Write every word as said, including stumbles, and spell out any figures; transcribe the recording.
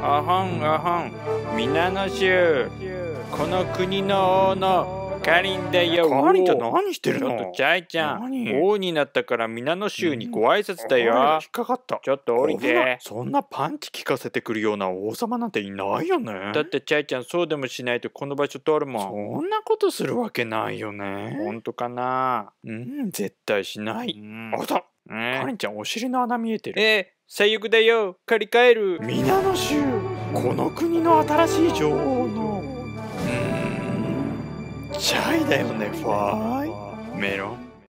あはんあはん、皆の衆、この国の王のカリンだよ。 カリンちゃん何してるの？ ちょっとチャイちゃん、 何？ 王になったから皆の衆にご挨拶だよ。 あれ引っかかった。 ちょっと降りて。 そんなパンチ効かせてくるような王様なんていないよね。 だってチャイちゃんそうでもしないとこの場所通るもん。 そんなことするわけないよね。 本当かな？ うん、絶対しない。 うん、 あた、 えカリンちゃんお尻の穴見えてる。 えー、最悪だよ。借り換える。 皆の衆、この国の新しい女王のうーんチャイだよね。ファイメロン